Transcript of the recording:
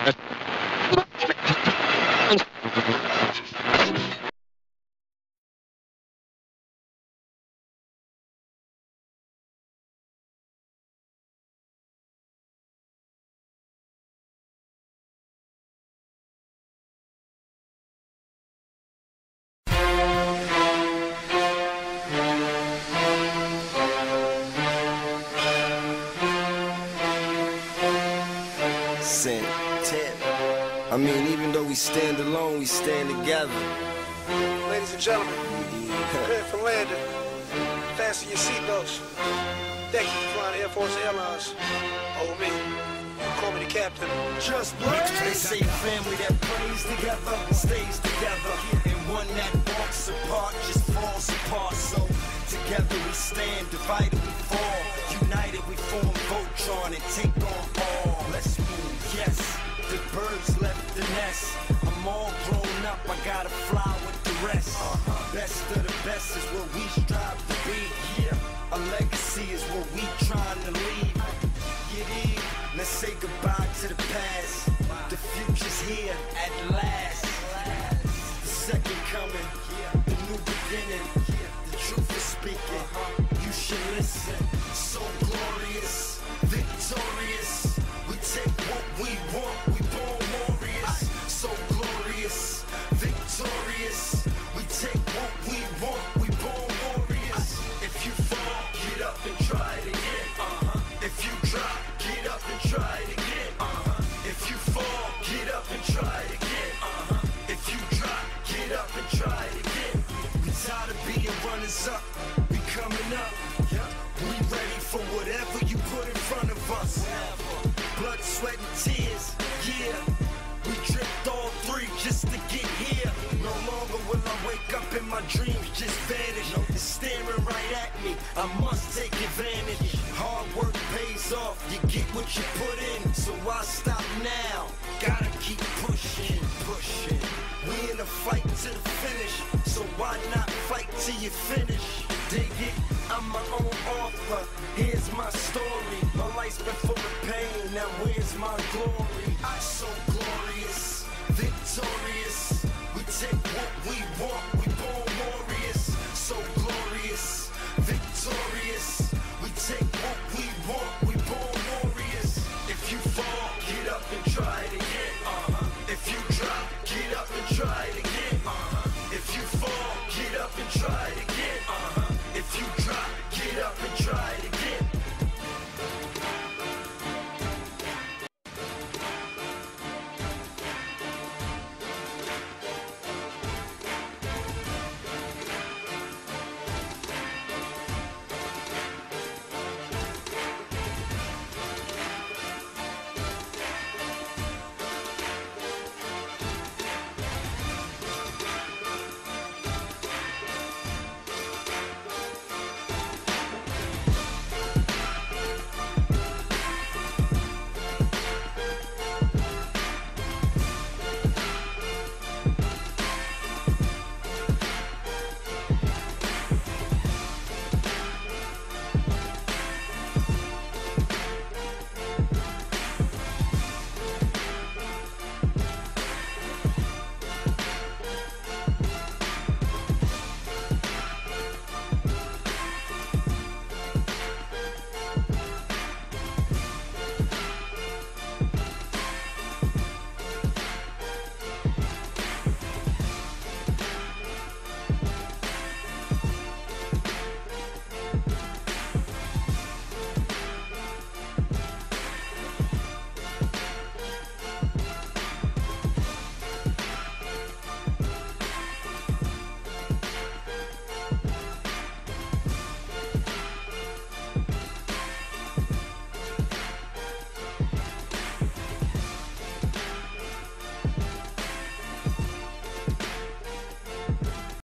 I mean, even though we stand alone, we stand together. Ladies and gentlemen, prepare for landing. Fasten your seatbelts. Thank you for flying Air Force Airlines. Over me. Call me the captain. Just blaze. They say family that prays together stays together, and one that walks apart just falls apart. So together we stand, divided we fall, united we form Voltron and take on all. Let's move, yes. The birds left the nest. I'm all grown up, I gotta fly with the rest. Best of the best is what we strive to be. Yeah, a legacy is what we trying to leave. You dig? Let's say goodbye to the past. The future's here at last. The second coming, the new beginning. The truth is speaking. You should listen. So glorious, victorious. We take what we want. We born warriors. So glorious, victorious. We take what we want. We born warriors. If you fall, get up and try it again. If you drop, get up and try it again. If you fall, get up and try it again. If you drop, get up and try it again. We tired of being runners up. We coming up. We ready for whatever you put in front of us. Blood, sweat, and tears. Yeah. We dripped all three just to get here. No longer will I wake up and my dreams just vanish. It's staring right at me. I must take advantage. Hard work pays off. You get what you put in. So why stop now? Gotta keep pushing, pushing. We in a fight to the finish. So why not fight till you finish? Dig it? I'm my own author. Here's my story. My life's been full of pain. Now where's my glory? I'm so glorious, victorious. We take what we want. We born warriors. So glorious, victorious. We take what we want. We born warriors. If you fall, get up and try it again. If you drop, get up and try it again. If you fall, get up and try it again. If you drop, get up and try it again.